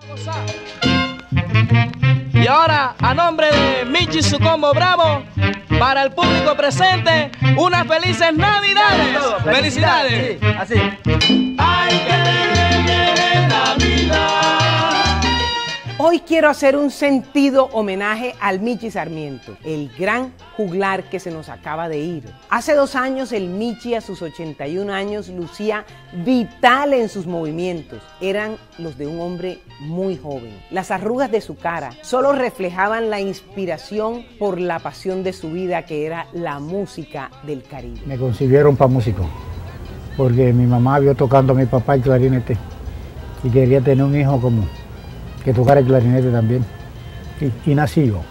Y ahora, a nombre de Michi y su combo bravo, para el público presente, unas felices Navidades. ¡Felicidades! Sí, así. ¡Ay, que viene Navidad! Hoy quiero hacer un sentido homenaje al Michi Sarmiento, el gran juglar que se nos acaba de ir. Hace 2 años el Michi a sus 81 años lucía vital en sus movimientos. Eran los de un hombre muy joven. Las arrugas de su cara solo reflejaban la inspiración por la pasión de su vida, que era la música del Caribe. Me concibieron para músico, porque mi mamá vio tocando a mi papá el clarinete y quería tener un hijo como que tocara el clarinete también, y nací yo.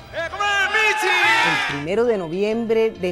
El 1 de noviembre de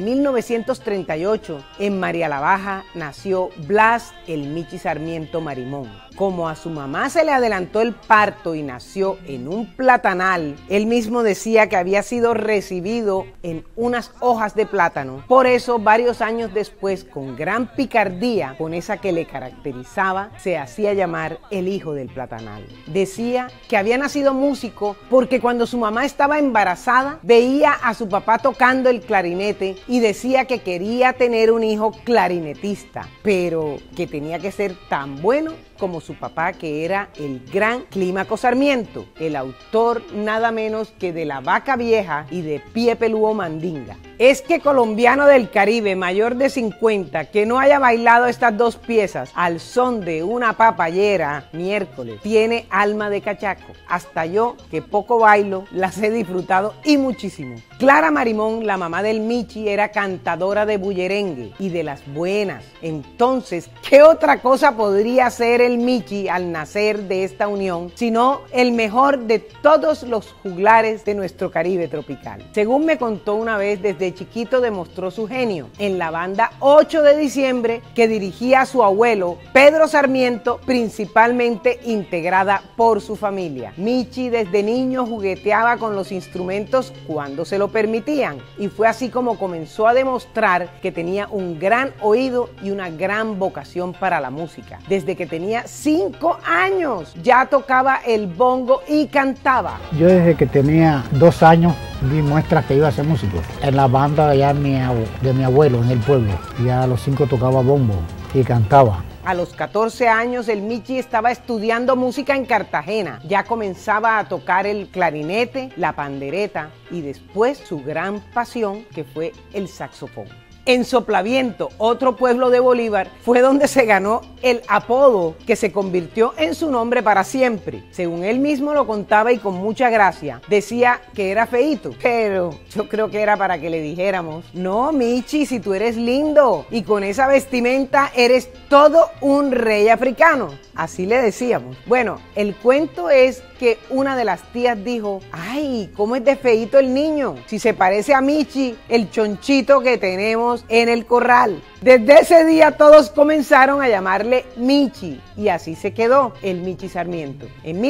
1938, en María la Baja, nació Blas el Michi Sarmiento Marimón. Como a su mamá se le adelantó el parto y nació en un platanal, él mismo decía que había sido recibido en unas hojas de plátano. Por eso, varios años después, con gran picardía, con esa que le caracterizaba, se hacía llamar el hijo del platanal. Decía que había nacido músico porque cuando su mamá estaba embarazada, veía a su papá tocando el clarinete y decía que quería tener un hijo clarinetista, pero que tenía que ser tan bueno como su papá, que era el gran Clímaco Sarmiento, el autor nada menos que de La Vaca Vieja y de Pie Peludo Mandinga. Es que colombiano del Caribe mayor de 50 que no haya bailado estas dos piezas al son de una papayera miércoles tiene alma de cachaco. Hasta yo, que poco bailo, las he disfrutado y muchísimo. Clara Marimón, la mamá del Michi, era cantadora de bullerengue y de las buenas. Entonces, ¿qué otra cosa podría ser el Michi al nacer de esta unión, sino el mejor de todos los juglares de nuestro Caribe tropical? Según me contó una vez, desde chiquito demostró su genio en la banda 8 de diciembre que dirigía a su abuelo Pedro Sarmiento, principalmente integrada por su familia. Michi desde niño jugueteaba con los instrumentos cuando se lo permitían, y fue así como comenzó a demostrar que tenía un gran oído y una gran vocación para la música. Desde que tenía 5 años ya tocaba el bongo y cantaba. Yo desde que tenía 2 años di muestras que iba a ser músico. En la banda allá de mi abuelo en el pueblo, ya a los 5 tocaba bombo y cantaba. A los 14 años el Michi estaba estudiando música en Cartagena. Ya comenzaba a tocar el clarinete, la pandereta y después su gran pasión, que fue el saxofón. En Soplaviento, otro pueblo de Bolívar, fue donde se ganó el apodo que se convirtió en su nombre para siempre. Según él mismo lo contaba y con mucha gracia, decía que era feíto, pero yo creo que era para que le dijéramos: no, Michi, si tú eres lindo y con esa vestimenta eres todo un rey africano. Así le decíamos. Bueno, el cuento es que una de las tías dijo: ay, ¿cómo es de feíto el niño? Si se parece a Michi, el chonchito que tenemos en el corral. Desde ese día todos comenzaron a llamarle Michi y así se quedó el Michi Sarmiento. En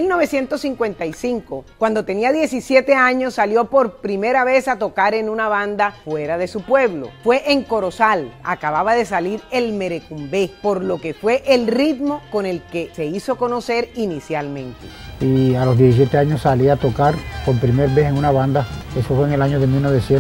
1955, cuando tenía 17 años, salió por primera vez a tocar en una banda fuera de su pueblo. Fue en Corozal. Acababa de salir el merecumbé, por lo que fue el ritmo con el que se hizo conocer inicialmente. Y a los 17 años salí a tocar por primera vez en una banda. Eso fue en el año de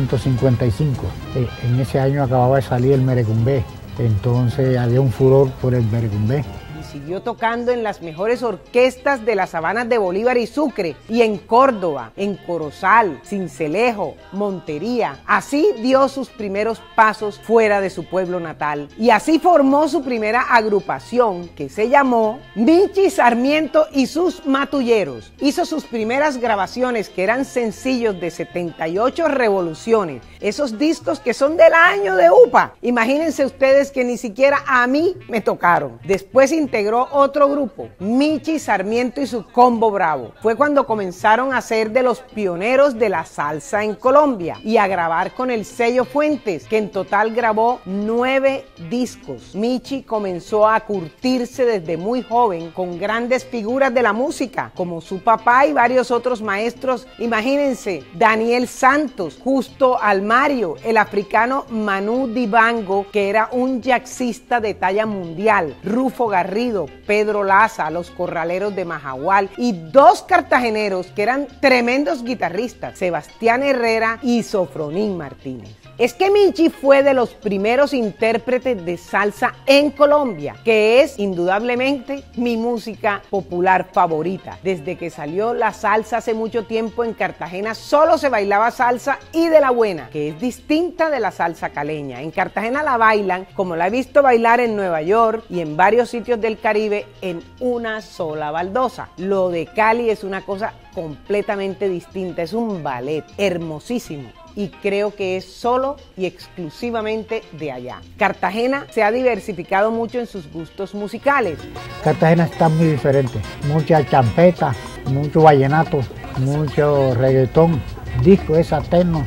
1955. En ese año acababa de salir el merecumbé. Entonces había un furor por el merecumbé. Siguió tocando en las mejores orquestas de las sabanas de Bolívar y Sucre, y en Córdoba, en Corozal, Sincelejo, Montería. Así dio sus primeros pasos fuera de su pueblo natal y así formó su primera agrupación, que se llamó Michi Sarmiento y sus Matulleros. Hizo sus primeras grabaciones, que eran sencillos de 78 revoluciones, esos discos que son del año de UPA. Imagínense ustedes que ni siquiera a mí me tocaron. Después integró otro grupo, Michi Sarmiento y su Combo Bravo. Fue cuando comenzaron a ser de los pioneros de la salsa en Colombia y a grabar con el sello Fuentes, que en total grabó 9 discos. Michi comenzó a curtirse desde muy joven con grandes figuras de la música, como su papá y varios otros maestros. Imagínense, Daniel Santos, Justo Almario, el africano Manu Dibango, que era un jazzista de talla mundial, Rufo Garrido, marido, Pedro Laza, los Corraleros de Majagual, y dos cartageneros que eran tremendos guitarristas, Sebastián Herrera y Sofronín Martínez. Es que Michi fue de los primeros intérpretes de salsa en Colombia, que es indudablemente mi música popular favorita. Desde que salió la salsa hace mucho tiempo en Cartagena solo se bailaba salsa y de la buena, que es distinta de la salsa caleña. En Cartagena la bailan, como la he visto bailar en Nueva York y en varios sitios del Caribe, en una sola baldosa. Lo de Cali es una cosa completamente distinta, es un ballet hermosísimo. Y creo que es solo y exclusivamente de allá. Cartagena se ha diversificado mucho en sus gustos musicales. Cartagena está muy diferente, mucha champeta, mucho vallenato, mucho reggaetón, disco es alterno,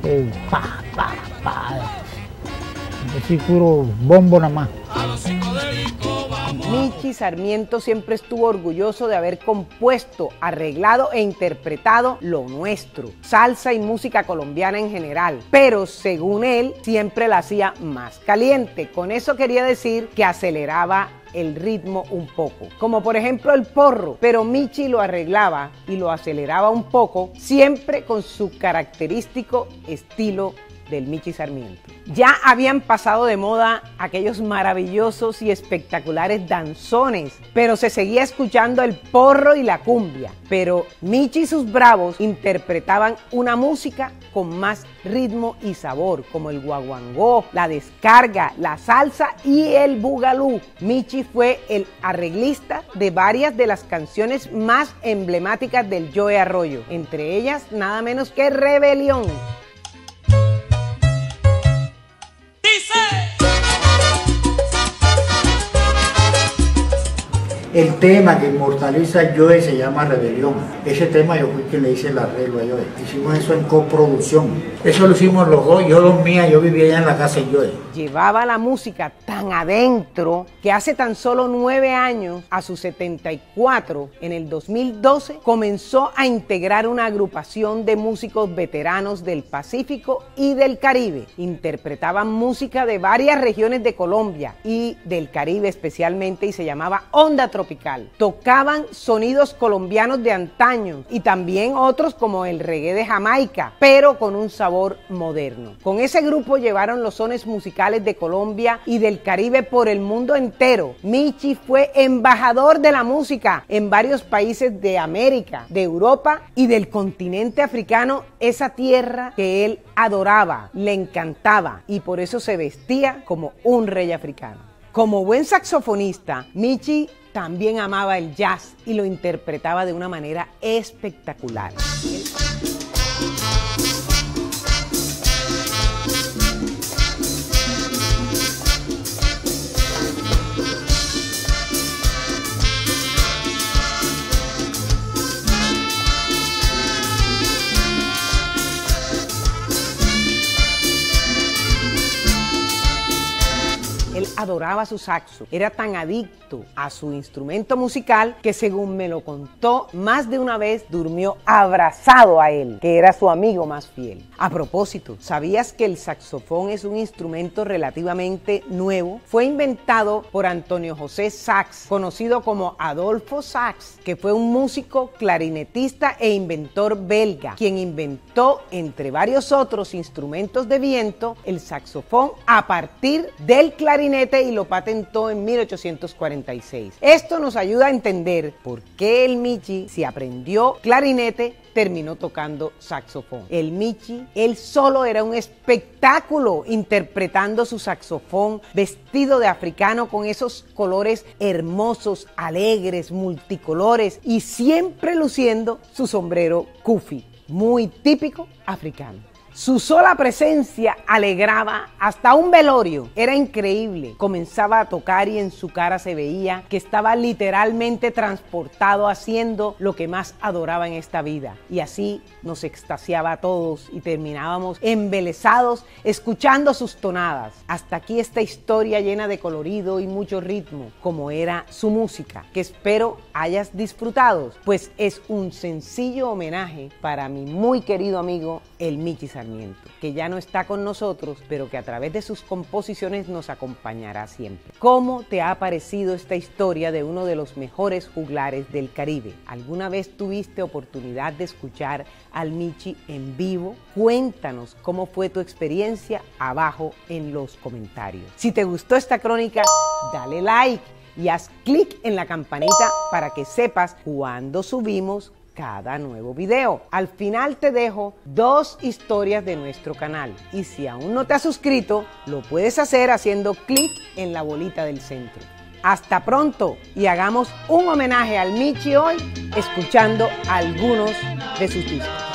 así puro bombo nada más. Michi Sarmiento siempre estuvo orgulloso de haber compuesto, arreglado e interpretado lo nuestro, salsa y música colombiana en general, pero según él siempre la hacía más caliente. Con eso quería decir que aceleraba el ritmo un poco, como por ejemplo el porro, pero Michi lo arreglaba y lo aceleraba un poco, siempre con su característico estilo del Michi Sarmiento. Ya habían pasado de moda aquellos maravillosos y espectaculares danzones, pero se seguía escuchando el porro y la cumbia. Pero Michi y sus bravos interpretaban una música con más ritmo y sabor, como el guaguancó, la descarga, la salsa y el bugalú. Michi fue el arreglista de varias de las canciones más emblemáticas del Joe Arroyo, entre ellas nada menos que Rebelión. El tema que inmortaliza a Joe se llama Rebelión. Ese tema yo fui quien le hice el arreglo a Joe. Hicimos eso en coproducción. Eso lo hicimos los dos, yo los mías, yo vivía allá en la casa de Joe. Llevaba la música tan adentro que hace tan solo 9 años, a sus 74, en el 2012, comenzó a integrar una agrupación de músicos veteranos del Pacífico y del Caribe. Interpretaban música de varias regiones de Colombia y del Caribe especialmente, y se llamaba Onda Tropical. Tocaban sonidos colombianos de antaño y también otros como el reggae de Jamaica, pero con un sabor moderno. Con ese grupo llevaron los sones musicales de Colombia y del Caribe por el mundo entero. Michi fue embajador de la música en varios países de América, de Europa y del continente africano, esa tierra que él adoraba, le encantaba, y por eso se vestía como un rey africano. Como buen saxofonista, Michi también amaba el jazz y lo interpretaba de una manera espectacular. Él adoraba su saxo, era tan adicto a su instrumento musical que, según me lo contó, más de una vez durmió abrazado a él, que era su amigo más fiel. A propósito, ¿sabías que el saxofón es un instrumento relativamente nuevo? Fue inventado por Antonio José Sachs, conocido como Adolfo Sachs, que fue un músico, clarinetista e inventor belga, quien inventó, entre varios otros instrumentos de viento, el saxofón a partir del clarinete y lo patentó en 1846. Esto nos ayuda a entender por qué el Michi, si aprendió clarinete, terminó tocando saxofón. El Michi, él solo era un espectáculo interpretando su saxofón vestido de africano con esos colores hermosos, alegres, multicolores, y siempre luciendo su sombrero kufi, muy típico africano. Su sola presencia alegraba hasta un velorio. Era increíble. Comenzaba a tocar y en su cara se veía que estaba literalmente transportado haciendo lo que más adoraba en esta vida. Y así nos extasiaba a todos y terminábamos embelesados escuchando sus tonadas. Hasta aquí esta historia llena de colorido y mucho ritmo, como era su música, que espero hayas disfrutado, pues es un sencillo homenaje para mi muy querido amigo, el Michi Sarmiento. Sarmiento, que ya no está con nosotros, pero que a través de sus composiciones nos acompañará siempre. ¿Cómo te ha parecido esta historia de uno de los mejores juglares del Caribe? ¿Alguna vez tuviste oportunidad de escuchar al Michi en vivo? Cuéntanos cómo fue tu experiencia abajo en los comentarios. Si te gustó esta crónica, dale like y haz clic en la campanita para que sepas cuando subimos cada nuevo video. Al final te dejo 2 historias de nuestro canal y si aún no te has suscrito, lo puedes hacer haciendo clic en la bolita del centro. Hasta pronto y hagamos un homenaje al Michi hoy escuchando algunos de sus discos.